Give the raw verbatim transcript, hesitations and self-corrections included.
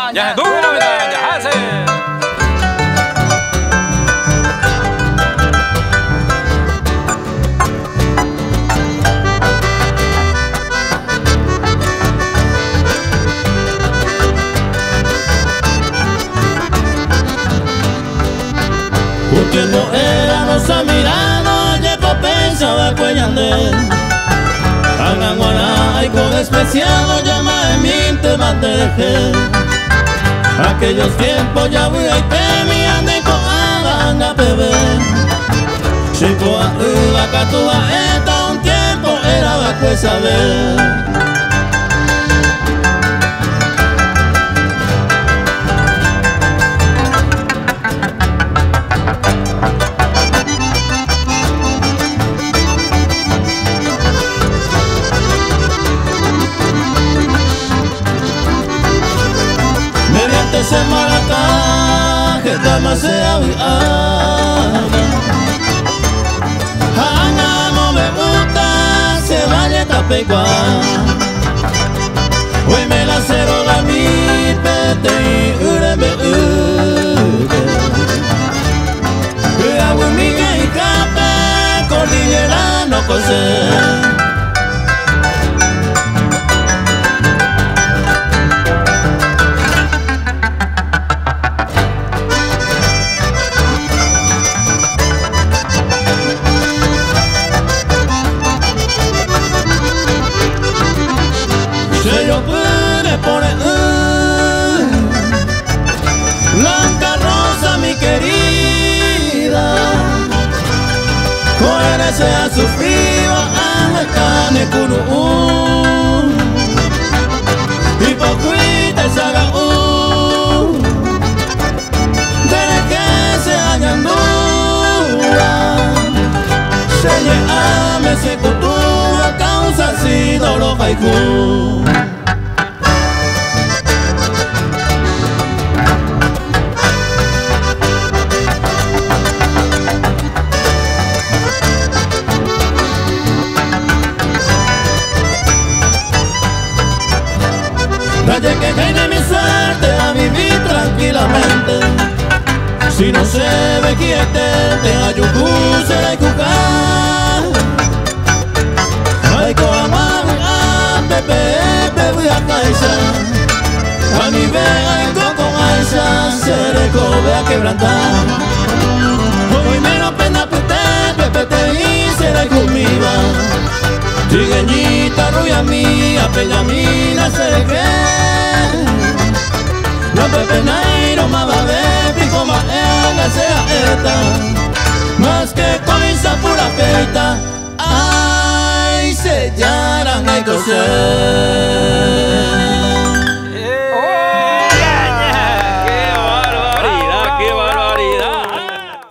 Ya, tú, mira, ya, hace. Un tiempo era nos mirando, llego pensaba cuellande. Anganguana y con especial llama de mi te manteje. Aquellos tiempos ya voy a te mi ande con aganga bebé. Chico a uva catua eta un tiempo era va pues saber. Se maracá, que dama se aviada. Hanga no me gusta, se vaya tapegua. Hoy me la cero la mi pete y ure me ure. Y hago mi que y cape, cordillera no cose. Yo pude poner uh, blanca rosa mi querida, con ese a sufrido a cane curu y poquita saga uh, desde que se hayan duda se lleame se cultura causa si dolor haiku. Desde que tiene mi suerte a vivir tranquilamente. Si no se ve quiete, te ayudu se la cuca. Ay, con amar, pepe, pepe, voy a caizar. A mi vega y con aisa, se le cobe a quebrantar. Hoy menos pena pete, pepe, te hice la cumiva. Trigueñita, rubia mía, peña mina, se le cree. No pepe nairo, ma babe, pico ma ega sea eta. Más que coisa pura feita, ay, se llaran hay coser.